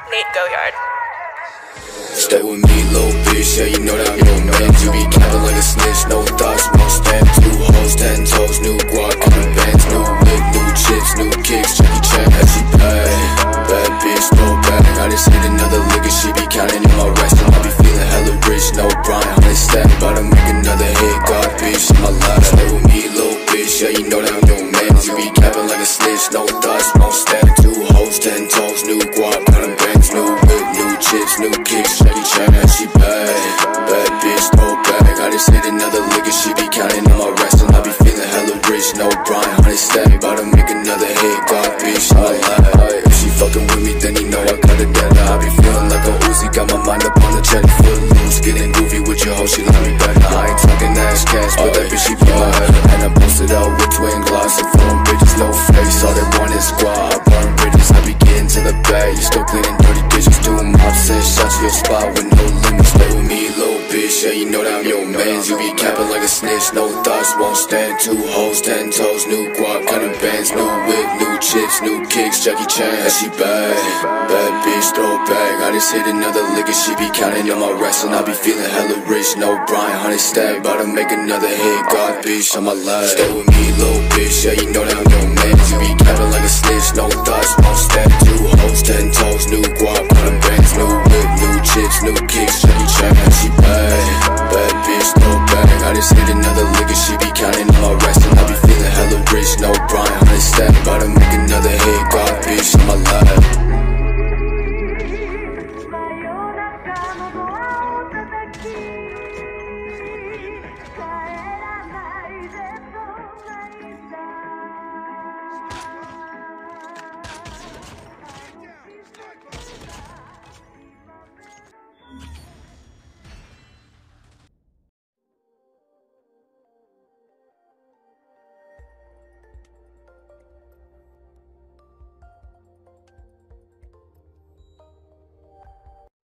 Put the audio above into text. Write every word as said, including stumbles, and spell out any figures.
Nate Goyard. Stay with me, little bitch, yeah, you know that I'm your man. You be capping like a snitch, no thoughts, no stand. Two hoes, ten toes, new guac on the bands. New whip, new chips, new kicks, Jackie Chan, as she pay. Bad bitch, no bag, I just hit another lick and she be counting in my rest. And I be feeling hella rich, no Brian, honey stack. About to make another hit, God bitch, in my life. Stay with me, little bitch, yeah, you know that I'm your man. You be capping like a snitch, no thoughts, no stand. Two hoes, ten toes, new guac on the bands. New whip, new chips, new kicks, Jackie Chan, as she pay. Bad bitch, no bag, I just hit another lick and she be counting in my rest. And I be feeling hella rich, no Brian, honey stack. About to make another hit, God bitch, in my life. If she fucking with me, then you know I got it together. I be feeling like a Uzi, got my mind up on the cheddar. Foot loose, getting goofy with your hoe, she like me better. I ain't talking ass cash, but that bitch she be my head. And I posted out with twin gloss and phone bitches, no face. All they want is squad, I burn bridges. I be getting to the bag, you still cleaning dirty dishes. Doing mob set shots to your spot with no limits. Stay with me, little bitch, yeah, you know that I'm your mans. You be capping like a snitch, no thoughts, won't stand. Two hoes, ten toes, new guac, kind of bands. New whip, new chips, new kicks, Jackie Chan, and she bad. Bad bitch, throw it back, I just hit another lick and she be counting on my rest. And I be feeling hella rich, no Brian, honey stack. About to make another hit, God bitch, on my life. Stay with me, little bitch, yeah, you know that I'm your man. You be capping like a snitch, no